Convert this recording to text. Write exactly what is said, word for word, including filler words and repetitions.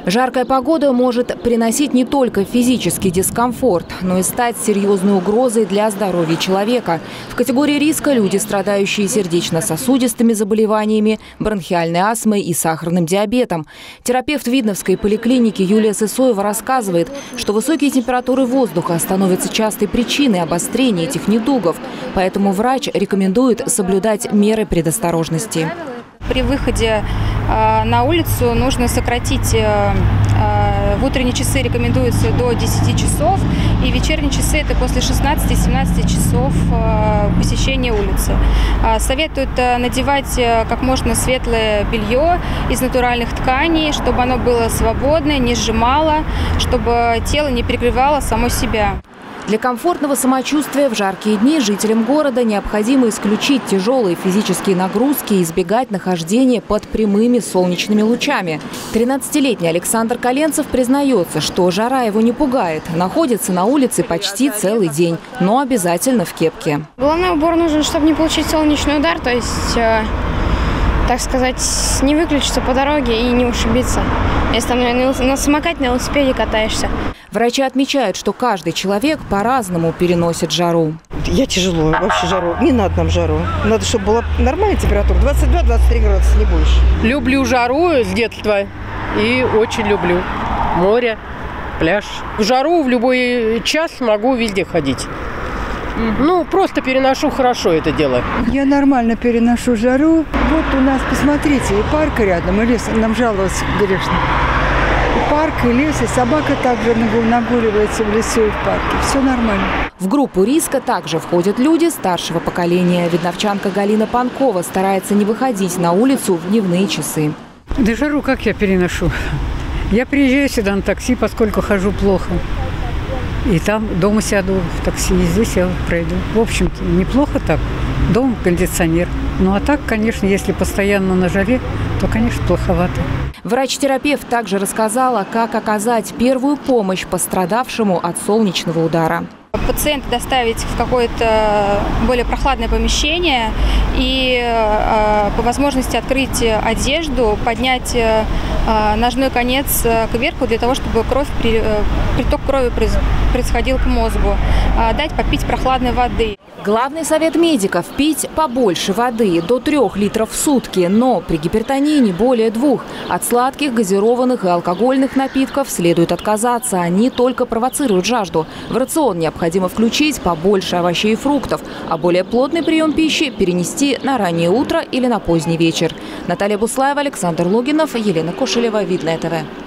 Жаркая погода может приносить не только физический дискомфорт, но и стать серьезной угрозой для здоровья человека. В категории риска люди, страдающие сердечно-сосудистыми заболеваниями, бронхиальной астмой и сахарным диабетом. Терапевт Видновской поликлиники Юлия Сысоева рассказывает, что высокие температуры воздуха становятся частой причиной обострения этих недугов. Поэтому врач рекомендует соблюдать меры предосторожности. При выходе э, на улицу нужно сократить, э, э, в утренние часы рекомендуется до десяти часов, и вечерние часы это после шестнадцати-семнадцати часов э, посещения улицы. Э, советуют э, надевать э, как можно светлое белье из натуральных тканей, чтобы оно было свободное, не сжимало, чтобы тело не перегревало само себя. Для комфортного самочувствия в жаркие дни жителям города необходимо исключить тяжелые физические нагрузки и избегать нахождения под прямыми солнечными лучами. тринадцатилетний Александр Коленцев признается, что жара его не пугает. Находится на улице почти целый день, но обязательно в кепке. Головной убор нужен, чтобы не получить солнечный удар, то есть, э, так сказать, не выключиться по дороге и не ушибиться, если там на самокате, на велосипеде катаешься. Врачи отмечают, что каждый человек по-разному переносит жару. Я тяжело, вообще жару. Не надо нам жару. Надо, чтобы была нормальная температура. двадцать два — двадцать три градуса, не больше. Люблю жару с детства и очень люблю море, пляж. В жару в любой час могу везде ходить. Ну, просто переношу хорошо это дело. Я нормально переношу жару. Вот у нас, посмотрите, и парк рядом, и лес. Нам жаловаться грешно. И парк, и лес, и собака также нагуливается в лесу и в парке. Все нормально. В группу риска также входят люди старшего поколения. Видновчанка Галина Панкова старается не выходить на улицу в дневные часы. Да жару как я переношу? Я приезжаю сюда на такси, поскольку хожу плохо. И там дома сяду в такси, и здесь я пройду. В общем-то, неплохо так. Дом, кондиционер. Ну а так, конечно, если постоянно на жаре, то, конечно, плоховато. Врач-терапевт также рассказала, как оказать первую помощь пострадавшему от солнечного удара. Пациента доставить в какое-то более прохладное помещение и э, по возможности открыть одежду, поднять э, ножной конец кверху для того, чтобы кровь, при, э, приток крови происходил к мозгу, э, дать попить прохладной воды. Главный совет медиков – пить побольше воды, до трех литров в сутки, но при гипертонии не более двух. От сладких, газированных и алкогольных напитков следует отказаться, они только провоцируют жажду. В рацион необходимо включить побольше овощей и фруктов, а более плотный прием пищи перенести на раннее утро или на поздний вечер. Наталья Буслаева, Александр Логинов, Елена Кошелева, Видное ТВ.